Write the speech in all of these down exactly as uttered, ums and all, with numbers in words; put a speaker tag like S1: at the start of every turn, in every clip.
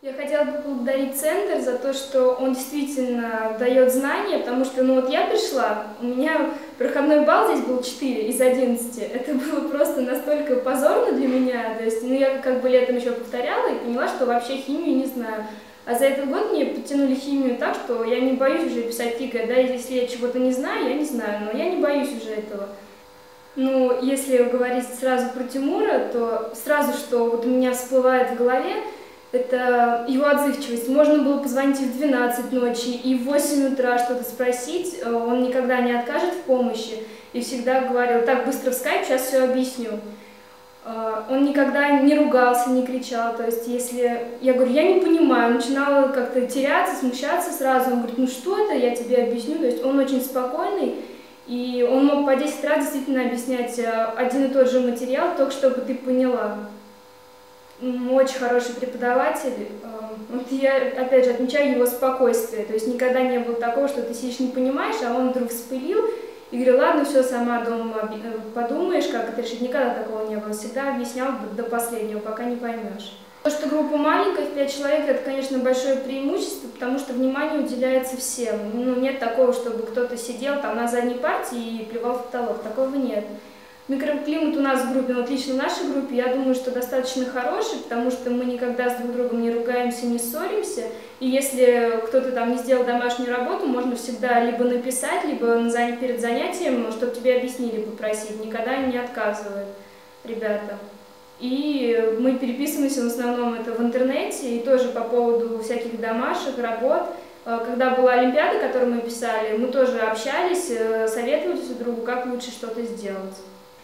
S1: Я хотела бы поблагодарить центр за то, что он действительно дает знания, потому что, ну вот я пришла, у меня проходной балл здесь был четыре из одиннадцати. Это было просто настолько позорно для меня, то есть, ну я как бы летом еще повторяла и поняла, что вообще химию не знаю. А за этот год мне подтянули химию так, что я не боюсь уже писать ЕГЭ, да, если я чего-то не знаю, я не знаю, но я не боюсь уже этого. Ну, если говорить сразу про Тимура, то сразу, что вот у меня всплывает в голове, это его отзывчивость. Можно было позвонить и в двенадцать ночи, и в восемь утра что-то спросить. Он никогда не откажет в помощи и всегда говорил: так, быстро в скайп, сейчас все объясню. Он никогда не ругался, не кричал. То есть, если я говорю, я не понимаю, начинала как-то теряться, смущаться сразу. Он говорит: ну что это, я тебе объясню. То есть он очень спокойный, и он мог по десять раз действительно объяснять один и тот же материал, только чтобы ты поняла. Очень хороший преподаватель. Вот я, опять же, отмечаю его спокойствие. То есть никогда не было такого, что ты сидишь, не понимаешь, а он вдруг вспылил и говорил: ладно, все, сама дома подумаешь, как это решить. Никогда такого не было. Всегда объяснял до последнего, пока не поймешь. То, что группа маленькая, в пять человек, это, конечно, большое преимущество, потому что внимание уделяется всем. Ну, нет такого, чтобы кто-то сидел там на задней партии и плевал в потолок. Такого нет. Микроклимат у нас в группе, ну, отлично в нашей группе, я думаю, что достаточно хороший, потому что мы никогда с друг другом не ругаемся, не ссоримся. И если кто-то там не сделал домашнюю работу, можно всегда либо написать, либо перед занятием, чтобы тебе объяснили, попросить. Никогда не отказывают ребята. И мы переписываемся в основном это в интернете, и тоже по поводу всяких домашек, работ. Когда была Олимпиада, которую мы писали, мы тоже общались, советовались друг другу, как лучше что-то сделать.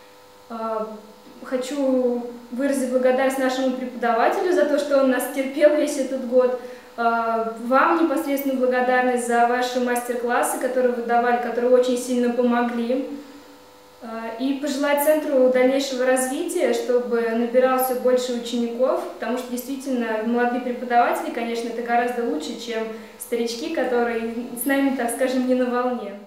S1: Хочу выразить благодарность нашему преподавателю за то, что он нас терпел весь этот год. Вам непосредственно благодарность за ваши мастер-классы, которые вы давали, которые очень сильно помогли. И пожелать центру дальнейшего развития, чтобы набирал все больше учеников, потому что действительно молодые преподаватели, конечно, это гораздо лучше, чем старички, которые с нами, так скажем, не на волне.